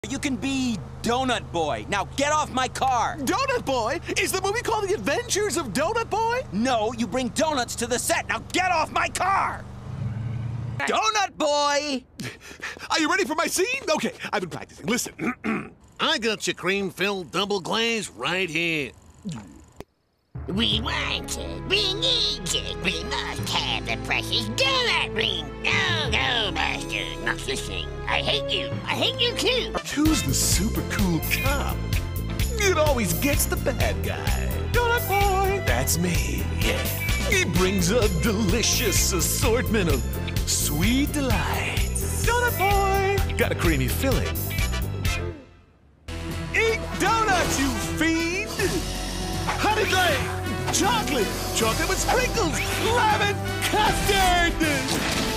You can be Donut Boy. Now get off my car. Donut Boy? Is the movie called The Adventures of Donut Boy? No, you bring donuts to the set. Now get off my car. Donut Boy! Are you ready for my scene? Okay, I've been practicing. Listen. I got your cream-filled double glaze right here. We want it, we need it, we must have the precious donut ring. No, Master, not this thing. I hate you too. Who's the super cool cop? It always gets the bad guy. Donut Boy! That's me, yeah. He brings a delicious assortment of sweet delights. Donut Boy! Got a creamy filling. Eat donuts, you fiend! Honey glazed, chocolate with sprinkles, lemon custard!